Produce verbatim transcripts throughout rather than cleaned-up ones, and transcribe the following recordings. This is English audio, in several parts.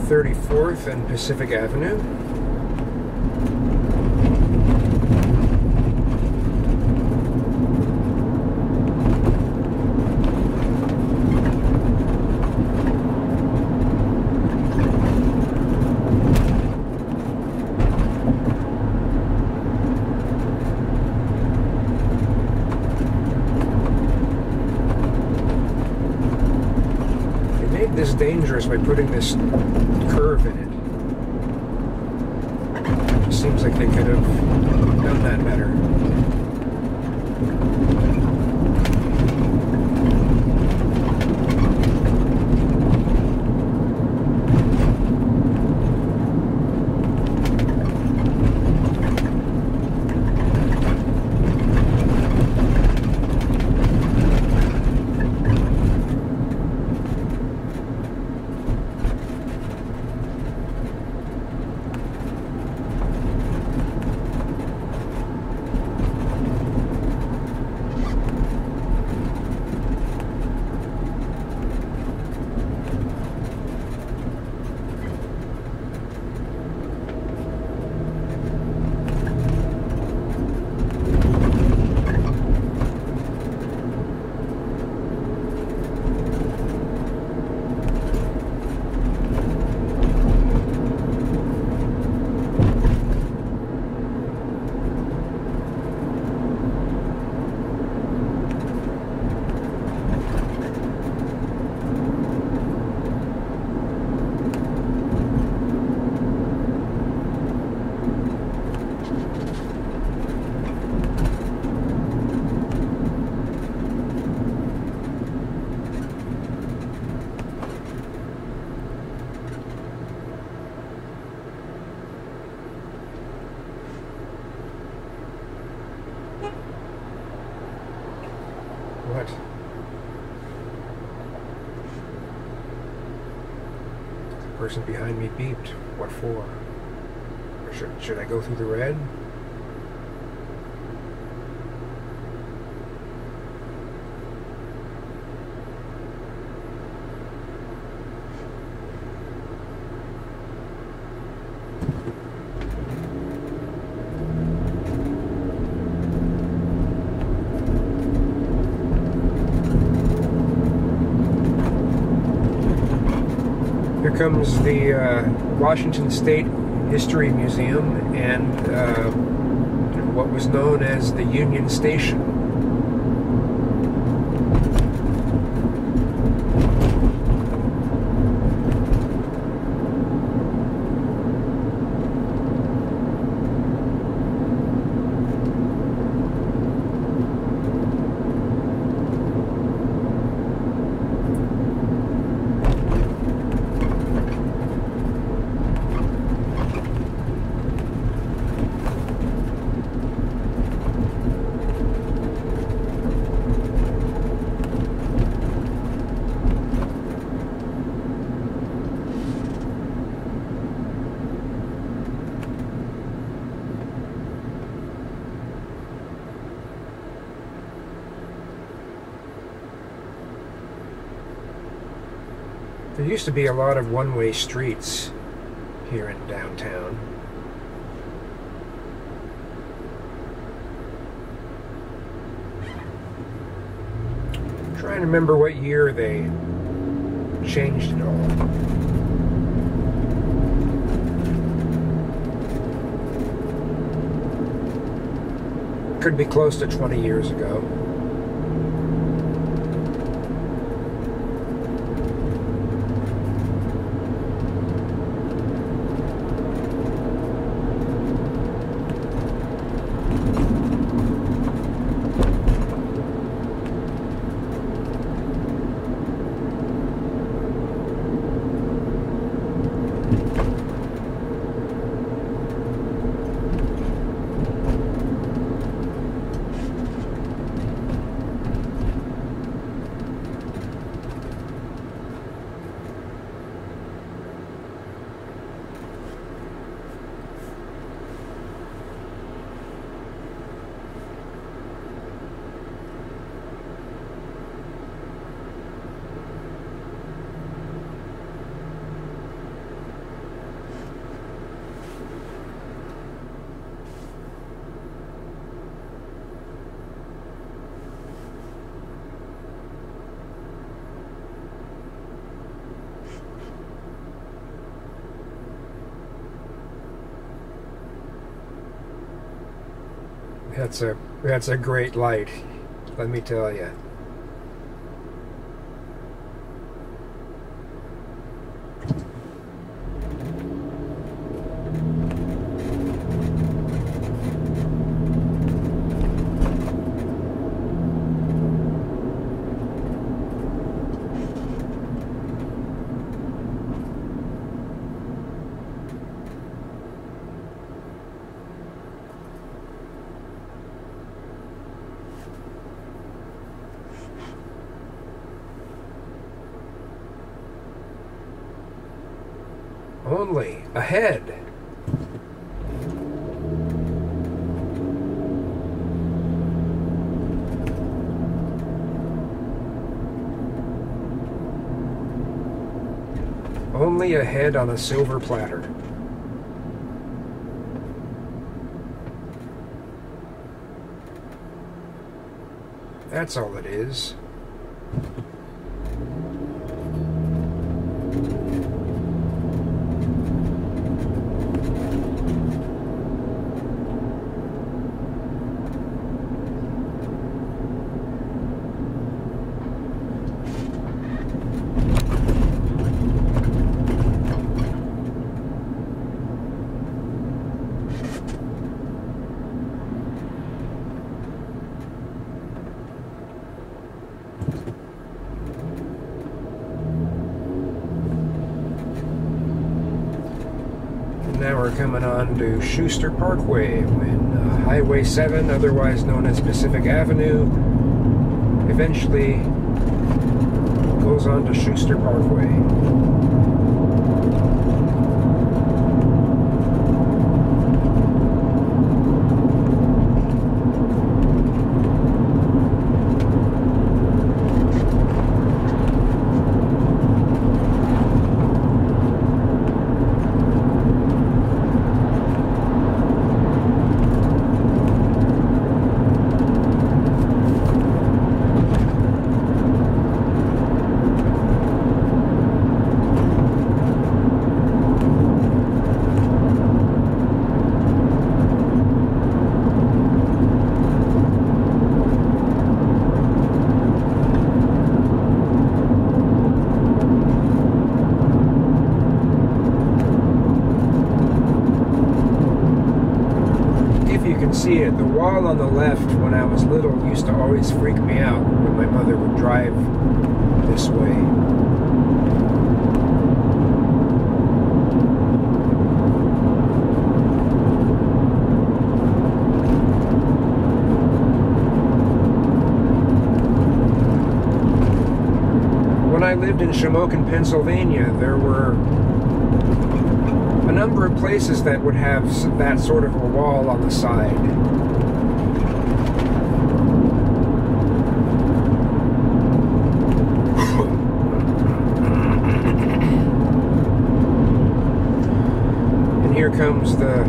thirty-fourth and Pacific Avenue. This dangerous by putting this curve in it. It seems like they could have done that better. What? The person behind me beeped. What for? Or should, should I go through the red? Here comes the uh, Washington State History Museum and uh, what was known as the Union Station. There used to be a lot of one-way streets here in downtown. I'm trying to remember what year they changed it all. Could be close to twenty years ago. That's a that's a great light, let me tell you. Only ahead. Only ahead on a silver platter. That's all it is. Now we're coming on to Schuster Parkway, when uh, Highway seven, otherwise known as Pacific Avenue, eventually goes on to Schuster Parkway. See it. The wall on the left when I was little used to always freak me out when my mother would drive this way. When I lived in Shamokin, Pennsylvania, there were a number of places that would have that sort of a wall on the side. And here comes the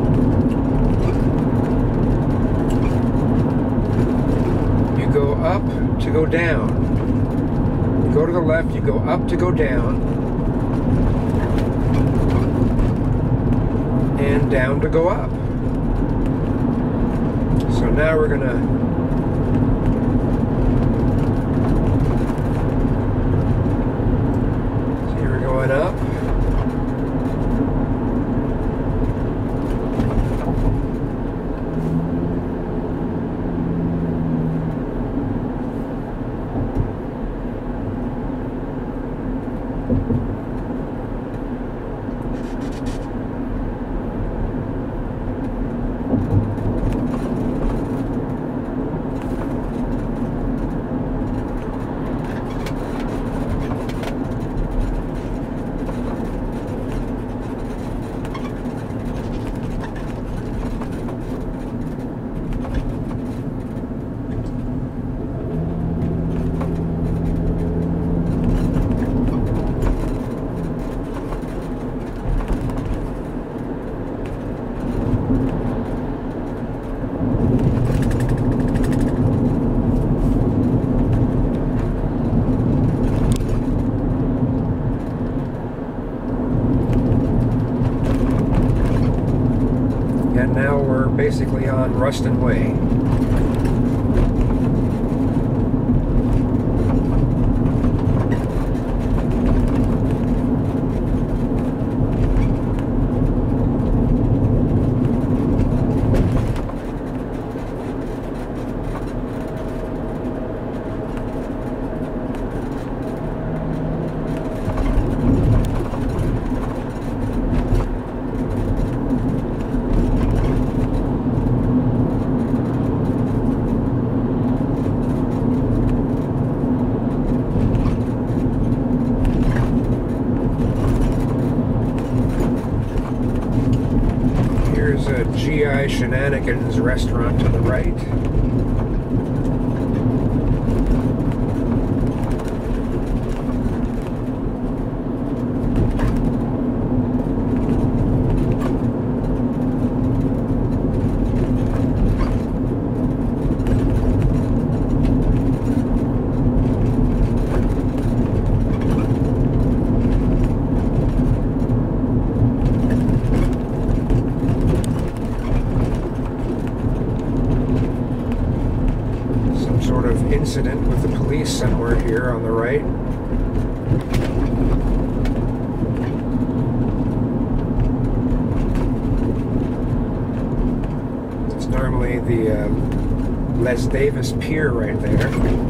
you go up to go down. You go to the left, you go up to go down. And down to go up. So now we're gonna see, we're going up. basically on Ruston Way. G I Shenanigans restaurant to the right. Incident with the police somewhere here on the right. It's normally the uh, Les Davis Pier right there.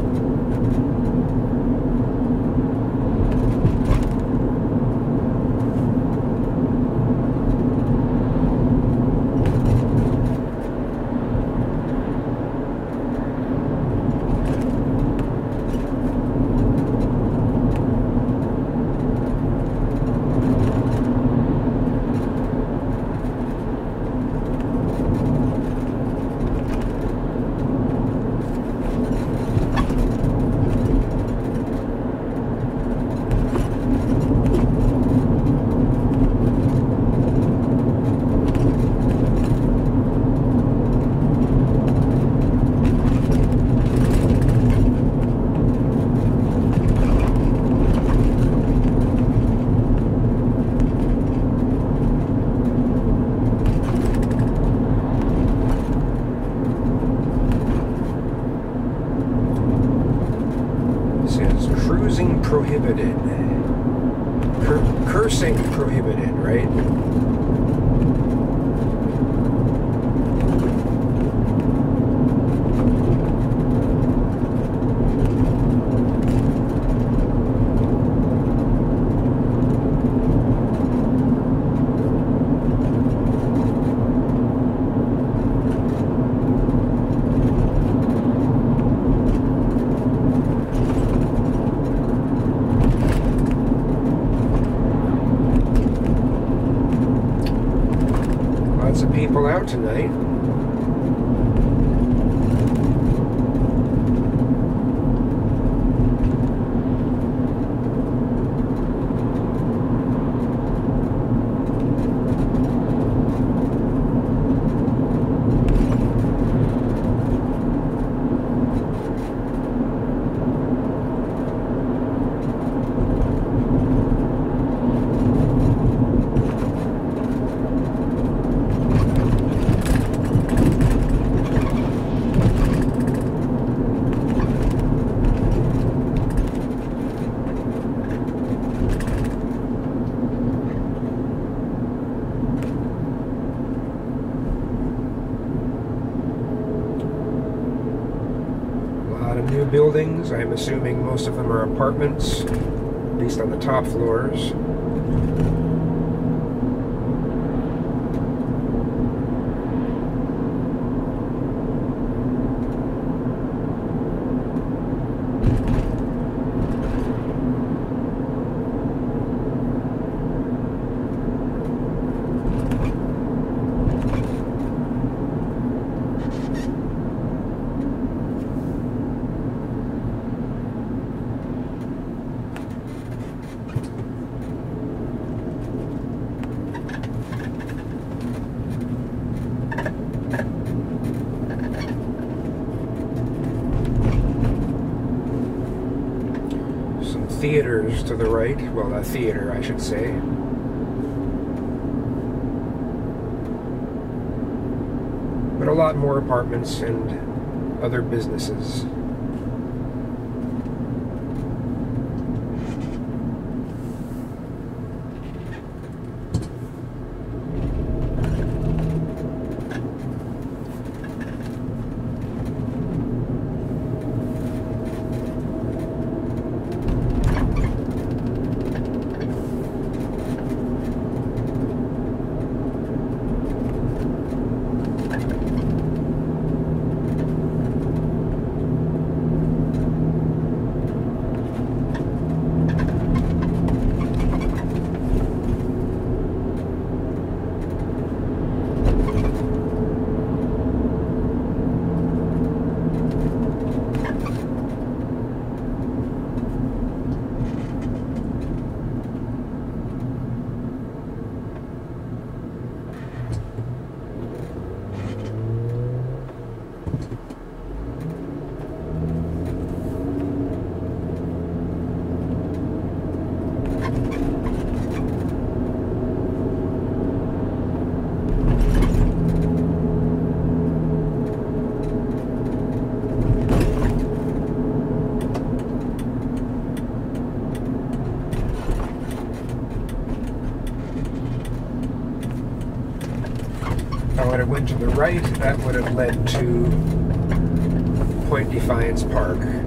Cruising prohibited. Cur cursing prohibited, right? Lots of people out tonight. New buildings. I'm assuming most of them are apartments, at least on the top floors. Theaters to the right. Well, a theater, I should say. but a lot more apartments and other businesses. If I would have went to the right, that would have led to Point Defiance Park.